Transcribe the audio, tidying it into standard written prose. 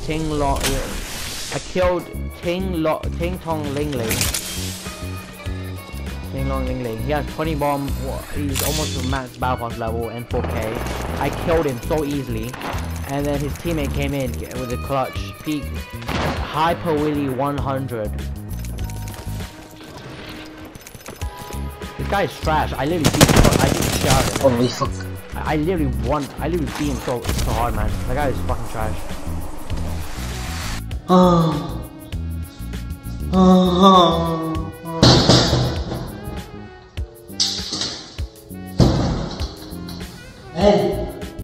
Ting Long. I killed Ting Tong Ling Ling. Ting Long Ling Ling. He has 20 bomb. He's almost to max battle pass level and 4K. I killed him so easily, and then his teammate came in with a clutch peak hyper willy 100. This guy is trash. I literally beat him. I just shot him. Holy fuck. I literally beat him so hard, man. That guy is fucking trash. Oh.